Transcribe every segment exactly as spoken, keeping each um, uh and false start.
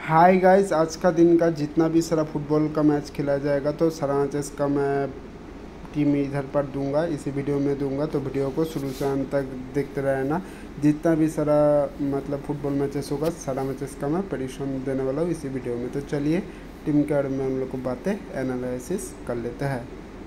Hi guys, आज का दिन का जितना भी सारा फुटबॉल का मैच खेला जाएगा तो सारा मैचेस का मैं टीम इधर पर दूंगा, इसी वीडियो में दूंगा। तो वीडियो को शुरू से अंत तक देखते रहना। जितना भी सारा मतलब फुटबॉल मैचेस होगा सारा मैचेस का मैं प्रेडिक्शन देने वाला हूँ इसी वीडियो में। तो चलिए टीम के बारे में हम लोग को बातें एनालिसिस कर लेते हैं।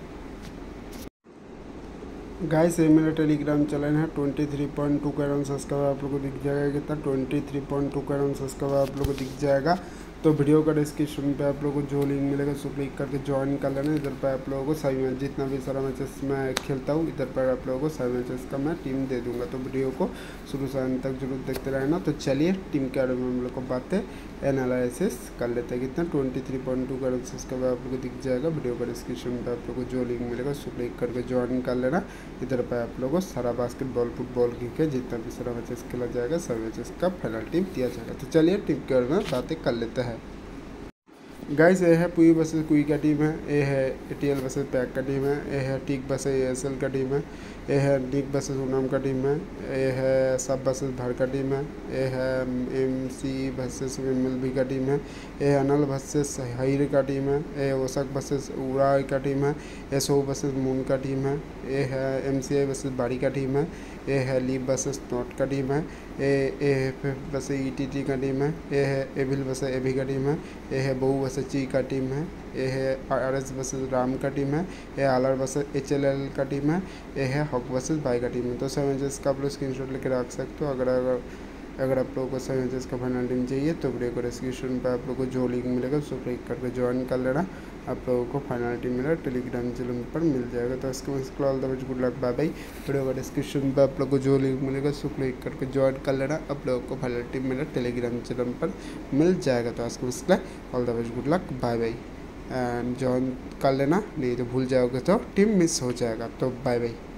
गाइस ये मेरा टेलीग्राम चैनल है, ट्वेंटी थ्री पॉइंट टू का अराउंड सब्सक्राइबर आप लोग को दिख जाएगा। कितना ट्वेंटी थ्री पॉइंट टू का अराउंड सब्सक्राइबर आप लोग को दिख जाएगा। तो वीडियो का डिस्क्रिप्शन पे आप लोगों को जो लिंक मिलेगा उसको क्लिक करके ज्वाइन कर लेना। इधर पर आप लोगों को सभी मैच जितना भी सारा मैचेस मैं खेलता हूँ इधर पर आप लोगों को सभी मैचेस का मैं टीम दे दूँगा। तो वीडियो को शुरू से अंत तक जरूर देखते रहना। तो चलिए टीम के बारे में हम लोग को बातें एनालिसिस कर लेते हैं। कितना ट्वेंटी थ्री पॉइंट टू का सब्सक्राइबर आप लोग को दिख जाएगा। वीडियो का डिस्क्रिप्शन पे आप लोग को जो लिंक मिलेगा उसको क्लिक करके ज्वाइन कर लेना। इधर पर आप लोगों को सारा बास्केटबॉल फुटबॉल क्रिकेट जितना भी सारा मैचेस खेला जाएगा सब मैचेस का फाइनल टीम दिया जाएगा। तो चलिए टीम के बारे में बातें कर लेते हैं। गाइस ये है पुई वर्सेस कुई का टीम है, ये है एटीएल वर्सेस पैक का टीम है, ये है टिक वर्सेस एएसएल का टीम है, ये है निक वर्सेस उनाम का टीम है, ये है सब वर्सेस भर का टीम है, ये है एमसी वर्सेस एमएलबी का टीम है, ये है अनल वर्सेस हाइर का टीम है, ये ओसक वर्सेस उराई का टीम है, ये सो वर्सेस मून का टीम है, ये है एमसीआई वर्सेस बाड़ी का टीम है, ये है लीव वर्सेस नॉट का टीम है, ये एएफ वर्सेस ईटीटी का टीम है, ये है एविल वर्सेस एवी का टीम है, ये है बहु वर्सेस ची का टीम है, ये है आर एस वर्सेस राम का टीम है, ये R R versus H L L का टीम है, ये है हॉक वर्सेस बाई का टीम है। तो सब मैचेस का आप लोग स्क्रीन शॉट लेकर रख सकते हो। अगर अगर अगर आप लोगों को सब मैचेस का फाइनल टीम चाहिए तो वीडियो को डिस्क्रिप्शन पर आप लोग को जो लिंक मिलेगा उसको क्लिक करके ज्वाइन कर लेना। आप लोगों को फाइनल टीम मेरा टेलीग्राम चैनल पर मिल जाएगा। तो इसके बाद all the best, good luck, bye bye. Video का डिस्क्रिप्शन पर आप लोग को जो लिंक मिलेगा उसको क्लिक करके ज्वाइन कर लेना। आप लोगों को फाइनल टीम मेरा टेलीग्राम चैनल पर मिल जाएगा। तो इसके बाद all the best, good luck, bye bye and join कर लेना, नहीं तो भूल जाओगे तो टीम मिस हो जाएगा। तो बाय बाय।